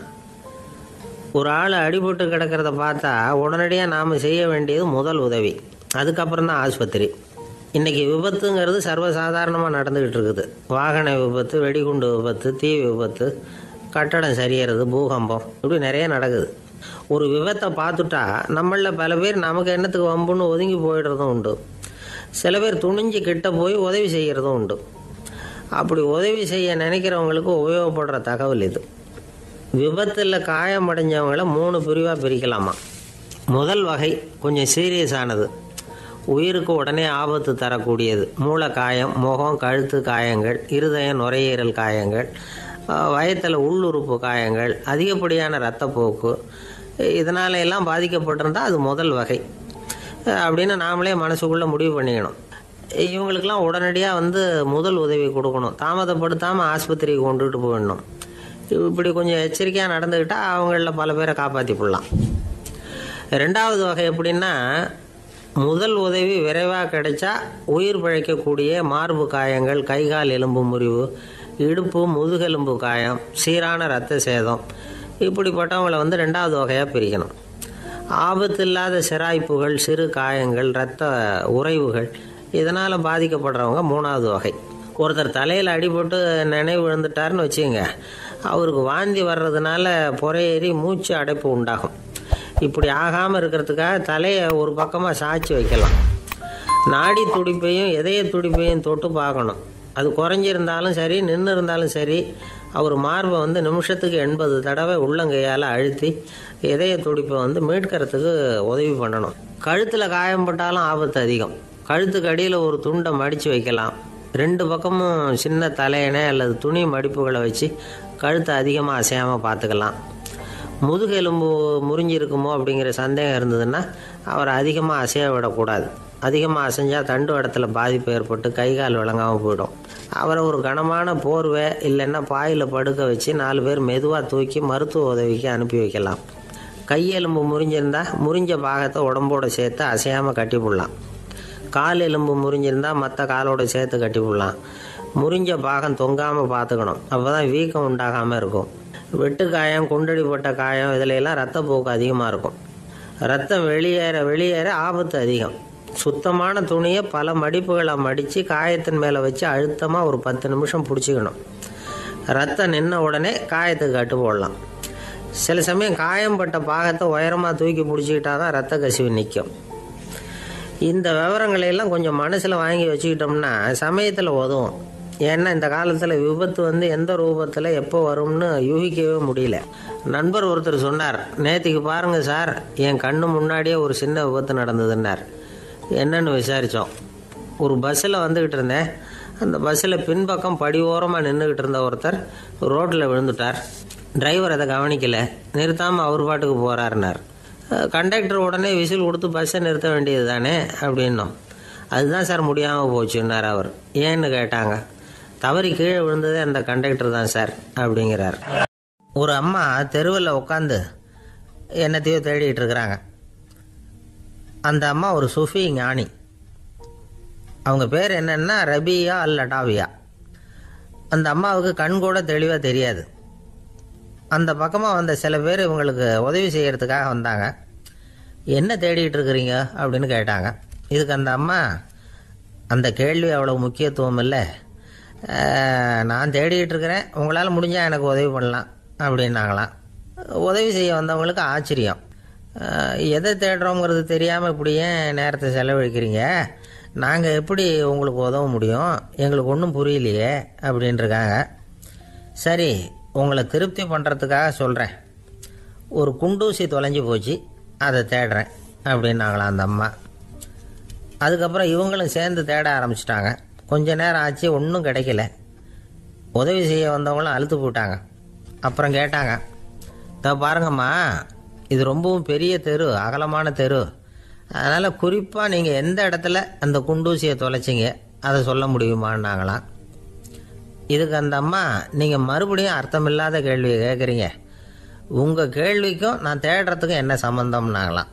ஒரு ஆள் அடிபட்டு கிடக்கிறத பார்த்தா உடனடியாக நாம் செய்ய வேண்டியது முதல் உதவி, அதுக்கப்புறம் தான் ஆஸ்பத்திரி. இன்றைக்கி விபத்துங்கிறது சர்வசாதாரணமாக நடந்துக்கிட்டு இருக்குது. வாகன விபத்து, வெடிகுண்டு விபத்து, தீ விபத்து, கட்டடம் சரியறது, பூகம்பம், இப்படி நிறைய நடக்குது. ஒரு விபத்தை பார்த்துட்டா நம்மளில் பல பேர் நமக்கு என்னத்துக்கு வம்புன்னு ஒதுங்கி போயிடுறதும் உண்டு. சில பேர் துணிஞ்சு கிட்ட போய் உதவி செய்கிறதும் உண்டு. அப்படி உதவி செய்ய நினைக்கிறவங்களுக்கு உபயோகப்படுற தகவல் இது. விபத்தில் காயமடைஞ்சவங்களை 3 பிரிவாக பிரிக்கலாமா. முதல் வகை கொஞ்சம் சீரியஸானது, உயிருக்கு உடனே ஆபத்து தரக்கூடியது. மூளை காயம், முகம், கழுத்து காயங்கள், இருதயம், நுரையீரல் காயங்கள், வயத்தில் உள்ளுறுப்பு காயங்கள், அதிகப்படியான இரத்தப்போக்கு, இதனால எல்லாம் பாதிக்கப்பட்டிருந்தால் அது முதல் வகை அப்படின்னு நாமளே மனசுக்குள்ளே முடிவு பண்ணிக்கணும். இவங்களுக்கெல்லாம் உடனடியாக முதல் உதவி கொடுக்கணும். தாமதப்படுத்தாமல் ஆஸ்பத்திரிக்கு கொண்டுகிட்டு போயிடணும். இப்படி கொஞ்சம் எச்சரிக்கையாக நடந்துக்கிட்டால் அவங்களில் பல பேரை காப்பாற்றி போடலாம். 2வது வகை எப்படின்னா, முதல் உதவி விரைவாக கிடைச்சா உயிர் பிழைக்கக்கூடிய மார்பு காயங்கள், கைகால் எலும்பு முறிவு, இடுப்பு முதுகெலும்பு காயம், சீரான இரத்த சேதம், இப்படிப்பட்டவங்களை 2வது வகையாக பிரிக்கணும். ஆபத்து இல்லாத சிராய்ப்புகள், சிறு காயங்கள், இரத்த உறைவுகள், இதனால் பாதிக்கப்படுறவங்க 3வது வகை. ஒருத்தர் தலையில் அடிபட்டு நினைவு விழுந்துட்டாருன்னு வச்சுங்க, அவருக்கு வாந்தி வர்றதுனால புறையேறி மூச்சு அடைப்பு உண்டாகும். இப்படி ஆகாமல் இருக்கிறதுக்காக தலையை ஒரு பக்கமாக சாய்ச்சி வைக்கலாம். நாடி துடிப்பையும் இதய துடிப்பையும் தொட்டு பார்க்கணும். அது குறைஞ்சிருந்தாலும் சரி, நின்று இருந்தாலும் சரி, அவர் மார்பை நிமிஷத்துக்கு 80 தடவை உள்ளங்கையால் அழுத்தி இதய துடிப்பை மீட்கிறதுக்கு உதவி பண்ணணும். கழுத்தில் காயம்பட்டாலும் ஆபத்து அதிகம். கழுத்துக்கு அடியில் ஒரு துண்டை மடித்து வைக்கலாம். 2 பக்கமும் சின்ன தலையணை அல்லது துணி மடிப்புகளை வச்சு கழுத்தை அதிகமாக அசையாமல் பார்த்துக்கலாம். முதுகெலும்பு முறிஞ்சிருக்குமோ அப்படிங்கிற சந்தேகம் இருந்ததுன்னா அவரை அதிகமாக அசைய விடக்கூடாது. அதிகமாக அசைஞ்சால் தண்டு இடத்துல பாதிப்பு ஏற்பட்டு கை கால் விளங்காமல் போயிடும். அவரை ஒரு கனமான போர்வை இல்லைன்னா பாயில் படுக்க வச்சு 4 பேர் மெதுவாக தூக்கி மருத்துவ உதவிக்கு அனுப்பி வைக்கலாம். கையெலும்பு முறிஞ்சிருந்தால் முறிஞ்ச பாகத்தை உடம்போடு சேர்த்து அசையாமல் கட்டி போடலாம். கால் எலும்பு முறிஞ்சிருந்தால் மற்ற காலோடு சேர்த்து கட்டி போடலாம். முறிஞ்ச பாகம் தொங்காமல் பார்த்துக்கணும், அப்போ தான் வீக்கம் உண்டாகாமல் இருக்கும். வெட்டு காயம், குண்டடிப்பட்ட காயம், இதிலெல்லாம் ரத்தப்போக்கு அதிகமாக இருக்கும். ரத்தம் வெளியேற ஆபத்து அதிகம். சுத்தமான துணியை பல மடிப்புகளை மடித்து காயத்தின் மேலே வச்சு அழுத்தமாக ஒரு 10 நிமிஷம் பிடிச்சிக்கணும். ரத்தம் நின்ன உடனே காயத்துக்கு கட்டு போடலாம். சில சமயம் காயம்பட்ட பாகத்தை உயரமாக தூக்கி பிடிச்சிக்கிட்டா தான் ரத்த கசிவு நிற்கும். இந்த விவரங்களையெல்லாம் கொஞ்சம் மனசில் வாங்கி வச்சுக்கிட்டோம்னா சமயத்தில் உதவும். ஏன்னா இந்த காலத்தில் விபத்து எந்த ரூபத்தில் எப்போ வரும்னு யூகிக்கவே முடியல. நண்பர் ஒருத்தர் சொன்னார், நேற்றுக்கு பாருங்கள் சார், என் கண்ணு முன்னாடியே ஒரு சின்ன விபத்து நடந்ததுன்னார். என்னன்னு விசாரித்தோம். ஒரு பஸ்ஸில் வந்துக்கிட்டு இருந்தேன். அந்த பஸ்ஸில் பின்பக்கம் படி ஓரமாக நின்றுக்கிட்டு இருந்த ஒருத்தர் ரோட்டில் விழுந்துட்டார். டிரைவர் அதை கவனிக்கலை, நிறுத்தாமல் அவர் பாட்டுக்கு போகிறாருனார். கண்டக்டர் உடனே விசில் கொடுத்து பஸ்ஸை நிறுத்த வேண்டியது தானே அப்படின்னோம். அதுதான் சார் முடியாமல் போச்சுன்னார் அவர். ஏன்னு கேட்டாங்க. தவறி கீழே விழுந்ததே அந்த கண்டக்டர் தான் சார் அப்படிங்கிறார். ஒரு அம்மா தெருவில் உட்காந்து என்னத்தையோ தேடிட்டு இருக்கிறாங்க. அந்த அம்மா ஒரு சுஃபி ஞானி. அவங்க பேர் என்னென்னா ரபியா அல் லடாவியா. அந்த அம்மாவுக்கு கண் கூட தெளிவாக தெரியாது. அந்த பக்கமாக வந்த சில பேர் இவங்களுக்கு உதவி செய்கிறதுக்காக வந்தாங்க. என்ன தேடிட்டு இருக்கிறீங்க அப்படின்னு கேட்டாங்க. இதுக்கு அந்த அம்மா, அந்த கேள்வி அவ்வளோ முக்கியத்துவம் இல்லை, நான் தேடிக்கிட்டு இருக்கிறேன், உங்களால் முடிஞ்சால் எனக்கு உதவி பண்ணலாம் அப்படின்னாங்களாம். உதவி செய்ய வந்தவங்களுக்கு ஆச்சரியம். எதை தேடுறோங்கிறது தெரியாமல் இப்படி ஏன் நேரத்தை செலவழிக்கிறீங்க, நாங்கள் எப்படி உங்களுக்கு உதவ முடியும், எங்களுக்கு ஒன்றும் புரியலையே அப்படின்ட்டுருக்காங்க. சரி, உங்களை திருப்தி பண்ணுறதுக்காக சொல்கிறேன், ஒரு குண்டூசி தொலைஞ்சி போச்சு, அதை தேடுறேன் அப்படின்னாங்களாம் அந்த அம்மா. அதுக்கப்புறம் இவங்களும் சேர்ந்து தேட ஆரம்பிச்சிட்டாங்க. கொஞ்ச நேரம் ஆச்சு, ஒன்றும் கிடைக்கல. உதவி செய்ய வந்தவங்களும் அழுத்து போட்டாங்க. அப்புறம் கேட்டாங்க, பாருங்கம்மா, இது ரொம்பவும் பெரிய தெரு, அகலமான தெரு, அதனால் குறிப்பாக நீங்கள் எந்த இடத்துல அந்த குண்டூசியை தொலைச்சிங்க அதை சொல்ல முடியுமான்னாங்களாம். இதுக்கு அந்த அம்மா, நீங்கள் மறுபடியும் அர்த்தமில்லாத கேள்வியை கேட்குறீங்க, உங்கள் கேள்விக்கும் நான் தேடுறதுக்கும் என்ன சம்மந்தம்னாங்களாம்.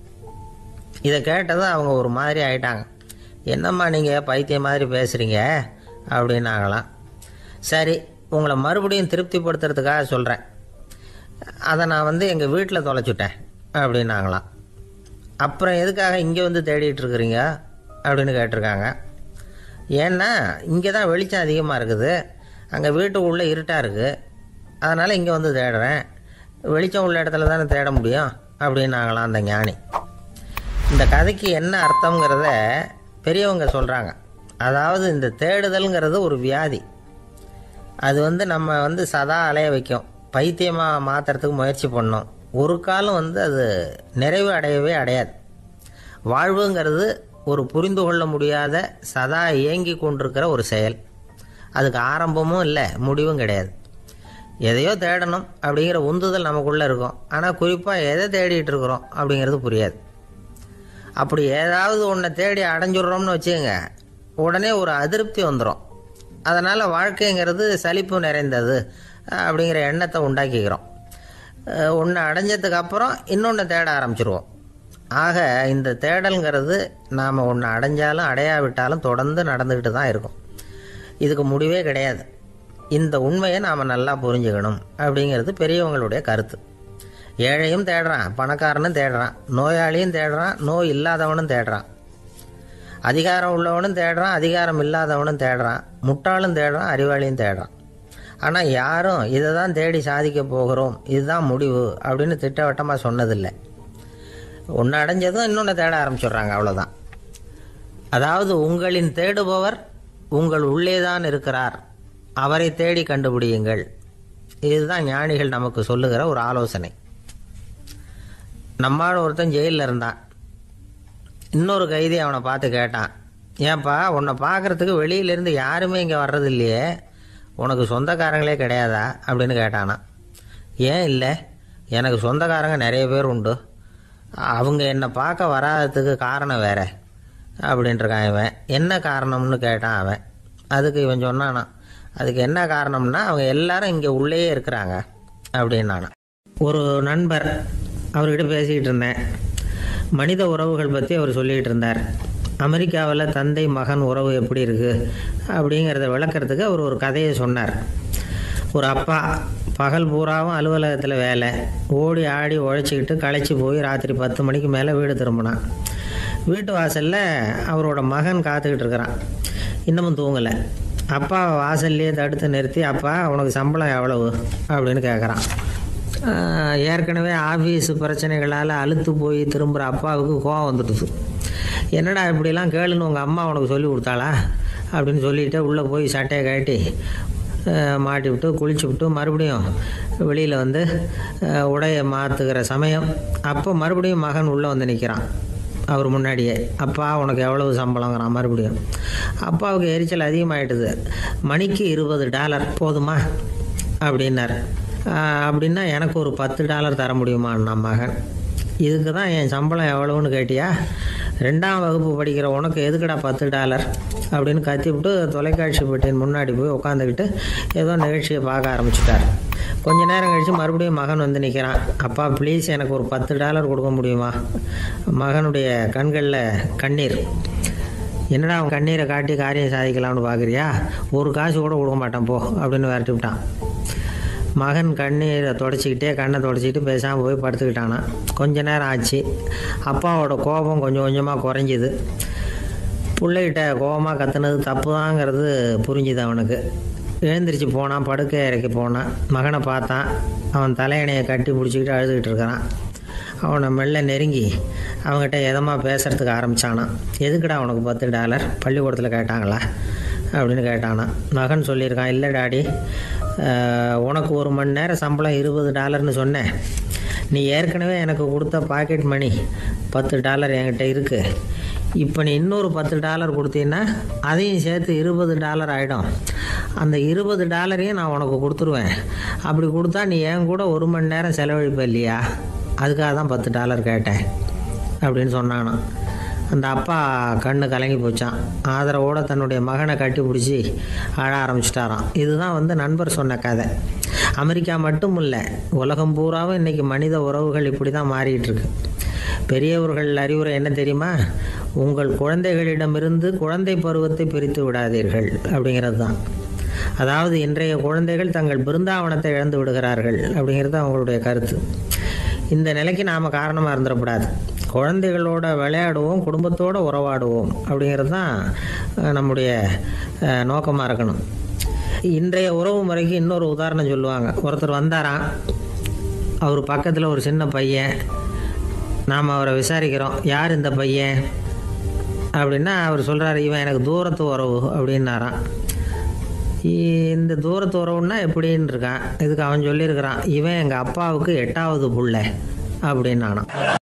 இதை கேட்டதும் அவங்க ஒரு மாதிரி ஆயிட்டாங்க. என்னம்மா நீங்கள் பைத்தியம் மாதிரி பேசுகிறீங்க அப்படின்னாங்களாம். சரி, உங்களை மறுபடியும் திருப்திப்படுத்துறதுக்காக சொல்கிறேன், அதை நான் எங்கள் வீட்டில் தொலைச்சிட்டேன் அப்படின்னாங்களாம். அப்புறம் எதுக்காக இங்கே தேடிட்டு இருக்கிறீங்க அப்படின்னு கேட்டிருக்காங்க. ஏன்னா இங்கே தான் வெளிச்சம் அதிகமாக இருக்குது, அங்கே வீட்டுக்குள்ளே இருட்டாக இருக்குது, அதனால் இங்கே தேடுறேன், வெளிச்சம் உள்ள இடத்துல தானே தேட முடியும் அப்படின்னாங்களாம் அந்த ஞானி. இந்த கதைக்கு என்ன அர்த்தங்கிறத பெரியவங்க சொல்கிறாங்க. அதாவது இந்த தேடுதல்ங்கிறது ஒரு வியாதி. அது நம்ம சதா அலைய வைக்கும், பைத்தியமாக மாற்றுறதுக்கு முயற்சி பண்ணோம். ஒரு காலம் அது நிறைவு அடையவே அடையாது. வாழ்வுங்கிறது ஒரு புரிந்து கொள்ள முடியாத சதா இயங்கி கொண்டிருக்கிற ஒரு செயல். அதுக்கு ஆரம்பமும் இல்லை, முடிவும் கிடையாது. எதையோ தேடணும் அப்படிங்கிற உந்துதல் நமக்குள்ளே இருக்கும், ஆனால் குறிப்பாக எதை தேடிட்டு இருக்கிறோம் அப்படிங்கிறது புரியாது. அப்படி ஏதாவது ஒன்றை தேடி அடைஞ்சிடுறோம்னு வச்சுக்கோங்க, உடனே ஒரு அதிருப்தி வந்துடும். அதனால் வாழ்க்கைங்கிறது சலிப்பு நிறைந்தது அப்படிங்கிற எண்ணத்தை உண்டாக்கிக்கிறோம். ஒன்று அடைஞ்சதுக்கு அப்புறம் இன்னொன்று தேட ஆரம்பிச்சிருவோம். ஆக இந்த தேடல்ங்கிறது நாம் ஒன்று அடைஞ்சாலும் அடையாவிட்டாலும் தொடர்ந்து நடந்துக்கிட்டு தான் இருக்கும். இதுக்கு முடிவே கிடையாது. இந்த உண்மையை நாம் நல்லா புரிஞ்சுக்கணும் அப்படிங்கிறது பெரியவங்களுடைய கருத்து. ஏழையும் தேடுறான், பணக்காரனும் தேடுறான், நோயாளியும் தேடுறான், நோய் இல்லாதவனும் தேடுறான், அதிகாரம் உள்ளவனும் தேடுறான், அதிகாரம் இல்லாதவனும் தேடுறான், முட்டாளும் தேடுறான், அறிவாளியும் தேடுறான். ஆனால் யாரும் இதை தான் தேடி சாதிக்க போகிறோம், இதுதான் முடிவு அப்படின்னு திட்டவட்டமாக சொன்னதில்லை. ஒன்று அடைஞ்சதும் இன்னொன்று தேட ஆரம்பிச்சிடுறாங்க, அவ்வளோதான். அதாவது உங்களின் தேடுபவர் உங்கள் உள்ளே தான் இருக்கிறார், அவரை தேடி கண்டுபிடியுங்கள். இதுதான் ஞானிகள் நமக்கு சொல்லுகிற ஒரு ஆலோசனை. நம்மால் ஒருத்தன் ஜெயிலில் இருந்தான். இன்னொரு கைதி அவனை பார்த்து கேட்டான், ஏன்பா உன்னை பார்க்குறதுக்கு வெளியிலேருந்து யாருமே இங்கே வர்றது இல்லையே, உனக்கு சொந்தக்காரங்களே கிடையாதா அப்படின்னு கேட்டானா. ஏன் இல்லை, எனக்கு சொந்தக்காரங்க நிறைய பேர் உண்டு, அவங்க என்னை பார்க்க வராததுக்கு காரணம் வேறு அப்படின்ட்டுருக்கான் இவன். என்ன காரணம்னு கேட்டான் அவன். அதுக்கு இவன் சொன்னானா, அதுக்கு என்ன காரணம்னா அவங்க எல்லாரும் இங்கே உள்ளேயே இருக்கிறாங்க அப்படின்னானா. ஒரு நண்பர், அவர்கிட்ட பேசிக்கிட்டு இருந்தேன். மனித உறவுகள் பற்றி அவர் சொல்லிகிட்டு இருந்தார். அமெரிக்காவில் தந்தை மகன் உறவு எப்படி இருக்குது அப்படிங்கிறத விளக்கிறதுக்கு அவர் ஒரு கதையை சொன்னார். ஒரு அப்பா பகல் பூராவும் அலுவலகத்தில் வேலை, ஓடி ஆடி உழைச்சிக்கிட்டு களைச்சி போய் ராத்திரி 10 மணிக்கு மேலே வீடு திரும்பினான். வீட்டு வாசலில் அவரோட மகன் காத்துக்கிட்டு இருக்கிறான், இன்னமும் தூங்கலை. அப்பா வாசல்லையே தடுத்து நிறுத்தி, அப்பா உனக்கு சம்பளம் எவ்வளவு அப்படின்னு கேட்குறான். ஏற்கனவே ஆஃபீஸு பிரச்சனைகளால் அழுத்து போய் திரும்புகிற அப்பாவுக்கு கோவம் வந்துடுது. என்னடா இப்படிலாம் கேளுன்னு உங்கள் அம்மா உனக்கு சொல்லி கொடுத்தாளா அப்படின்னு சொல்லிவிட்டு உள்ளே போய் சட்டையை கட்டி மாட்டி விட்டு குளிச்சு விட்டு மறுபடியும் வெளியில் உடையை மாற்றுகிற சமயம் அப்போ மறுபடியும் மகன் உள்ளே நிற்கிறான் அவர் முன்னாடியே. அப்பா உனக்கு எவ்வளவு சம்பளங்கிறான் மறுபடியும். அப்பாவுக்கு எரிச்சல் அதிகமாகிட்டுது. மணிக்கு $20 போதுமா அப்படின்னார். அப்படின்னா எனக்கு ஒரு $10 தர முடியுமான்னா மகன். இதுக்கு தான் என் சம்பளம் எவ்வளவுன்னு கேட்டியா, 2ஆம் வகுப்பு படிக்கிற உனக்கு எதுக்குடா $10 அப்படின்னு கத்திவிட்டு தொலைக்காட்சி பெட்டியின் முன்னாடி போய் உட்காந்துக்கிட்டு ஏதோ நிகழ்ச்சியை பார்க்க ஆரம்பிச்சிட்டார். கொஞ்ச நேரம் கழித்து மறுபடியும் மகன் நிற்கிறான். அப்பா ப்ளீஸ் எனக்கு ஒரு $10 கொடுக்க முடியுமா? மகனுடைய கண்களில் கண்ணீர். என்னடா அவன் கண்ணீரை காட்டி காரியம் சாதிக்கலாம்னு பார்க்குறியா, ஒரு காசு கூட கொடுக்க மாட்டான் போ அப்படின்னு விரட்டி விட்டான். மகன் கண்ணீரை தொடச்சிக்கிட்டே கண்ணை தொடச்சிக்கிட்டு பேசாமல் போய் படுத்துக்கிட்டானா. கொஞ்ச நேரம் ஆச்சு. அப்பாவோட கோபம் கொஞ்சம் கொஞ்சமாக குறைஞ்சிது. பிள்ளைகிட்ட கோபமாக கத்துனது தப்பு தாங்கிறது புரிஞ்சுது அவனுக்கு. எழுந்திரிச்சு போனான், படுக்கை இறக்கி போனான். மகனை பார்த்தான். அவன் தலையணையை கட்டி பிடிச்சிக்கிட்டு அழுதுகிட்டு இருக்கிறான். அவனை மெல்ல நெருங்கி அவங்ககிட்ட எதமாக பேசுகிறதுக்கு ஆரம்பித்தானான். எதுக்குடா உனக்கு $10 பள்ளிக்கூடத்தில் கேட்டாங்களா அப்படின்னு கேட்டானான். மகன் சொல்லியிருக்கான், இல்லை டாடி, உனக்கு 1 மணி நேரம் சம்பளம் $20ன்னு சொன்னேன். நீ ஏற்கனவே எனக்கு கொடுத்த பாக்கெட் மணி $10 என்கிட்ட இருக்குது. இப்போ நீ இன்னொரு $10 கொடுத்தீங்கன்னா அதையும் சேர்த்து $20 ஆகிடும். அந்த $20 நான் உனக்கு கொடுத்துருவேன். அப்படி கொடுத்தா நீ என் கூட 1 மணி நேரம் செலவழிப்ப இல்லையா? அதுக்காக தான் $10 கேட்டேன் அப்படின்னு சொன்னானான். அந்த அப்பா கண்ணு கலங்கி போச்சான். ஆதரவோடு தன்னுடைய மகனை கட்டி பிடிச்சி அழ ஆரம்பிச்சிட்டாராம். இதுதான் நண்பர் சொன்ன கதை. அமெரிக்கா மட்டும் இல்லை, உலகம் பூராவும் இன்றைக்கி மனித உறவுகள் இப்படி தான் மாறிட்டு இருக்கு. பெரியவர்கள் அறிவுரை என்ன தெரியுமா? உங்கள் குழந்தைகளிடமிருந்து குழந்தை பருவத்தை பிரித்து விடாதீர்கள் அப்படிங்கிறது தான். அதாவது இன்றைய குழந்தைகள் தங்கள் பிருந்தாவனத்தை இழந்து விடுகிறார்கள் அப்படிங்கிறது அவங்களுடைய கருத்து. இந்த நிலைக்கு நாம் காரணமாக இருந்துடக்கூடாது. குழந்தைகளோட விளையாடுவோம், குடும்பத்தோடு உறவாடுவோம் அப்படிங்கிறது தான் நம்முடைய நோக்கமாக இருக்கணும். இன்றைய உறவு முறைக்கு இன்னொரு உதாரணம் சொல்லுவாங்க. ஒருத்தர் வந்தாராம், அவர் பக்கத்தில் ஒரு சின்ன பையன். நாம் அவரை விசாரிக்கிறோம், யார் இந்த பையன் அப்படின்னா அவர் சொல்கிறார், இவன் எனக்கு தூரத்து உறவு அப்படின்னாராம். இந்த தூரத்து உறவுன்னா எப்படின்னு இருக்கான். இதுக்கு அவன் சொல்லியிருக்கிறான், இவன் எங்கள் அப்பாவுக்கு 8வது புள்ள அப்படின்னானான்.